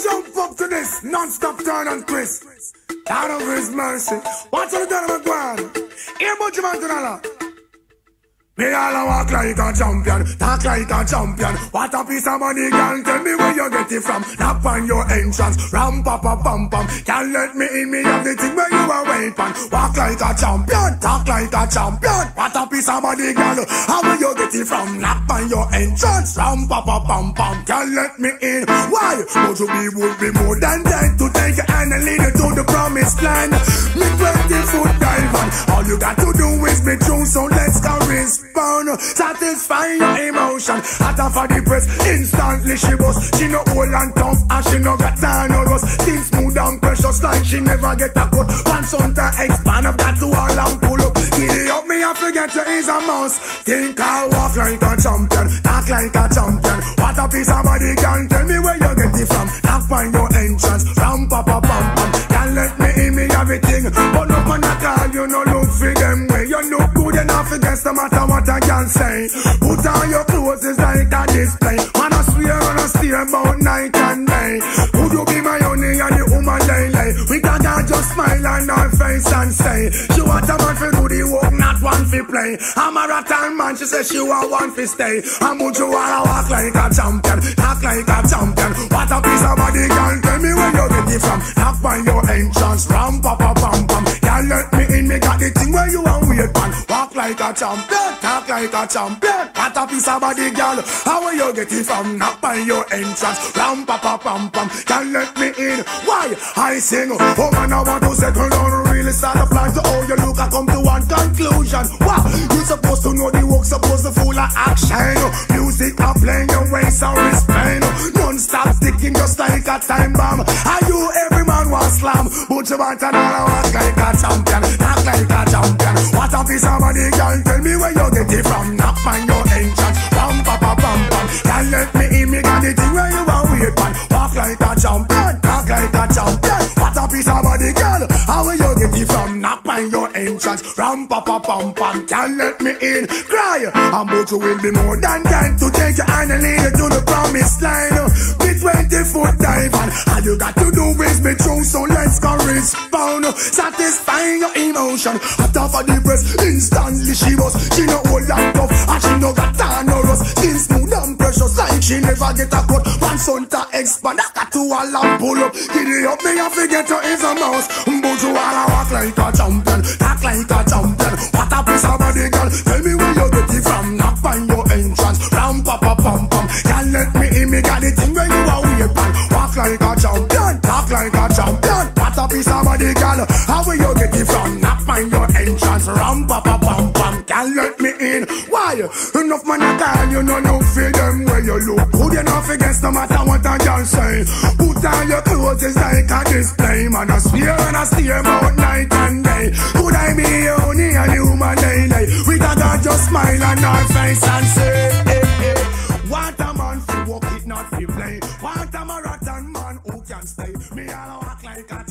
jump up to this non-stop turn and twist. Out of his mercy. Watch out the turn of my here Buju Banton. Me all a walk like a champion, talk like a champion. What a piece of money, girl, tell me where you get it from. Knock on your entrance, ram pa pa pam pam. Can't let me in, me have the thing where you are waiting. Walk like a champion, talk like a champion. What a piece of money, girl, how will you get it from? Knock on your entrance, ram pa pa pam pam. Can't let me in, why? Buju B would be more than dead to take your hand and lead you to the promised land. Me 20-foot dive on, all you got to do is be true, so let's go respond. Satisfy your emotion. Hotter for the press, instantly she bust. She no old and tough and she no got time no rust. Still smooth and precious like she never get a cut. Pants on to expand up that to all and pull up. Giddy up me I forget you is a mouse. Think I walk like a champion, talk like a champion. What a piece of body, can tell me where you get it from. Knock on your entrance, ram pa pa pam pam. Can't let me in me everything, but look on that all you no look for them way. You look good enough against no matter what I can say. Put on your clothes is like a display. Man I swear and I steer about night and day. Would you be my honey and the woman lay? We can just smile on our face and say she want a man for do the work, not one for play. I'm a rattan man, she says she want one for stay. I'm Buju wanna walk like a champion, talk like a champion. What a piece of body, girl, tell me where you get it from. Knock on your entrance, ram pa pa pam pam. Can't let me in, me got the thing where you want weird man. Walk like a champion, talk like a champion. What a piece of body, girl, how will you get it from? Knock on your entrance, ram pa pa pam pam. Can't let me in, why? I sing, oh man, I want to settle down, really start a plan to how you look. I come to one conclusion. Wow, you supposed to know the work, supposed to full of action. Music are playing your ways and respect. Non-stop sticking just like a time bomb. Are you every man was slam? Buju Banton all I walk like a champion, talk like a champion. What a piece of money, girl, tell me where you get it from. Knock on your entrance, ram pa pa pam pam. Can't let me in, me got the thing where you want wait man. Walk like a champion, talk like a champion. What a piece of body, girl, how will you get it from? Knock on your entrance, ram pa pa pam pam. Can't let me in, cry. And Buju will be more than dead to take your hand and lead you to the promised line. Be 20-foot dive on, all you got to do is be true, so let's go respond. Satisfying your emotion. After for the breast, instantly she was. She no old and tough, and she no got time no rust. Skin smooth and precious like she never get a cut. One son to expand, I got to all and pull up. Giddy up me and forget her is a mouse. Buju wanna walk like a champion, talk like a champion. What a piece of body, girl, tell me where you get it from. Knock on your entrance, ram pa pa pam pam. Can't let me in, me got the thing where you are weird man. Walk like a champion, talk like a champion. What a piece of body, girl, how will you get it from? Knock on your entrance, ram pa pa pam pam. Can't let me in, why? Enough man a call, you know no fear them where you look good enough against no matter what I can say. Put on your clothes is like a display. Man I swear and I steer about night and day. Could I be only a human daily? We can just smile on our face and say hey, hey. What a man for walk it not for play. What a marathon man who can stay. Me all walk like a